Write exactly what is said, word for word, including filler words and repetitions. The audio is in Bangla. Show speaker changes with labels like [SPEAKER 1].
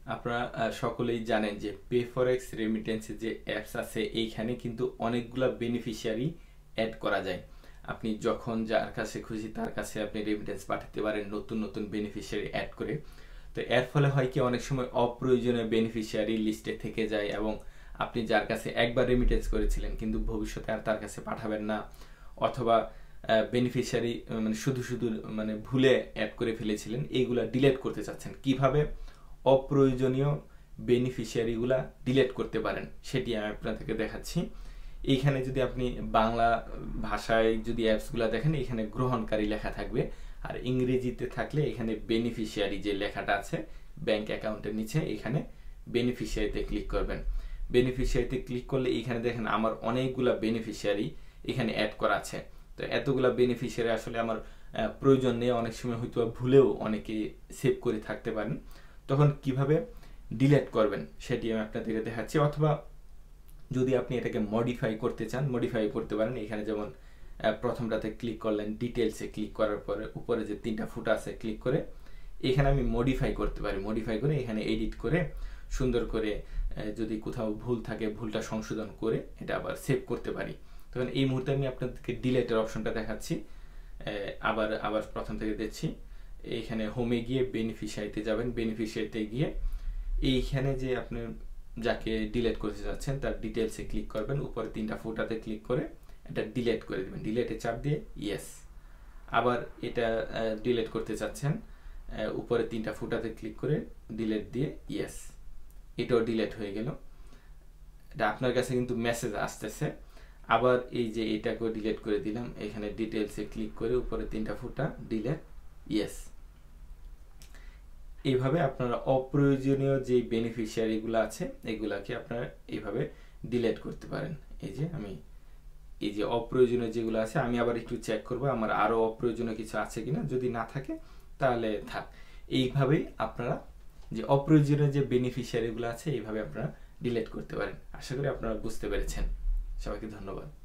[SPEAKER 1] আপনারা সকলেই জানেন যে PayForex Remittance যে অ্যাপস আছে এইখানে কিন্তু অনেকগুলা বেনিফিশিয়ারি অ্যাড করা যায়। আপনি যখন যার কাছে খুশি তার কাছে আপনি রেমিটেন্স পাঠাতে পারেন নতুন নতুন বেনিফিশিয়ারি অ্যাড করে। তো এর ফলে হয় কি অনেক সময় অপ্রয়োজনীয় বেনিফিশিয়ারি লিস্টে থেকে যায় এবং আপনি যার কাছে একবার রেমিটেন্স করেছিলেন কিন্তু ভবিষ্যতে আর তার কাছে পাঠাবেন না, অথবা বেনিফিশিয়ারি মানে শুধু শুধু মানে ভুলে অ্যাড করে ফেলেছিলেন, এইগুলা ডিলিট করতে চাচ্ছেন। কিভাবে অপ্রয়োজনীয় বেনিফিশিয়ারিগুলা ডিলিট করতে পারেন সেটি আমি আপনাদেরকে দেখাচ্ছি। এইখানে যদি আপনি বাংলা ভাষায় যদি অ্যাপসগুলো দেখেন এখানে গ্রহণকারী লেখা থাকবে, আর ইংরেজিতে থাকলে এখানে বেনিফিশিয়ারি যে লেখাটা আছে ব্যাংক অ্যাকাউন্টের নিচে এখানে বেনিফিশিয়ারিতে ক্লিক করবেন। বেনিফিশিয়ারিতে ক্লিক করলে এখানে দেখেন আমার অনেকগুলা বেনিফিশিয়ারি এখানে অ্যাড করা আছে। তো এতগুলা বেনিফিশিয়ারি আসলে আমার প্রয়োজন নেই, অনেক সময় হয়তো ভুলেও অনেকে সেভ করে থাকতে পারেন। তখন কিভাবে ডিলিট করবেন সেটি আমি আপনাদেরকে দেখাচ্ছি, অথবা যদি আপনি এটাকে মডিফাই করতে চান মডিফাই করতে পারেন। এখানে যেমন প্রথমটাতে ক্লিক করলেন, ডিটেলসে ক্লিক করার পরে উপরে যে তিনটা ফুটা আছে ক্লিক করে এখানে আমি মডিফাই করতে পারি। মডিফাই করে এখানে এডিট করে সুন্দর করে যদি কোথাও ভুল থাকে ভুলটা সংশোধন করে এটা আবার সেভ করতে পারি। তখন এই মুহূর্তে আমি আপনাদেরকে ডিলিটের অপশনটা দেখাচ্ছি। আবার আবার প্রথম থেকে দেখছি। এইখানে হোমে গিয়ে বেনিফিশিয়ারিতে যাবেন। বেনিফিশিয়ারিতে গিয়ে এইখানে যে আপনি যাকে ডিলিট করতে যাচ্ছেন তার ডিটেলসে ক্লিক করবেন, উপরে তিনটা ফোটাতে ক্লিক করে এটা ডিলিট করে দেবেন। ডিলিটে চাপ দিয়ে ইয়েস। আবার এটা ডিলিট করতে চাচ্ছেন, উপরে তিনটা ফোটাতে ক্লিক করে ডিলিট দিয়ে ইয়েস। এটাও ডিলিট হয়ে গেল। এটা আপনার কাছে কিন্তু মেসেজ আসতেছে। আবার এই যে এটাকেও ডিলিট করে দিলাম, এখানে ডিটেলসে ক্লিক করে উপরে তিনটা ফুটা ডিলিট ইয়েস। এইভাবে আপনারা অপ্রয়োজনীয় যে বেনিফিশিয়ারিগুলো আছে এগুলাকে আপনারা এইভাবে ডিলিট করতে পারেন। এই যে আমি এই যে অপ্রয়োজনীয় যেগুলো আছে আমি আবার একটু চেক করব আমার আরো অপ্রয়োজনীয় কিছু আছে কিনা, যদি না থাকে তাহলে থাক। এইভাবেই আপনারা যে অপ্রয়োজনীয় যে বেনিফিশিয়ারিগুলো আছে এইভাবে আপনারা ডিলিট করতে পারেন। আশা করি আপনারা বুঝতে পেরেছেন। সবাইকে ধন্যবাদ।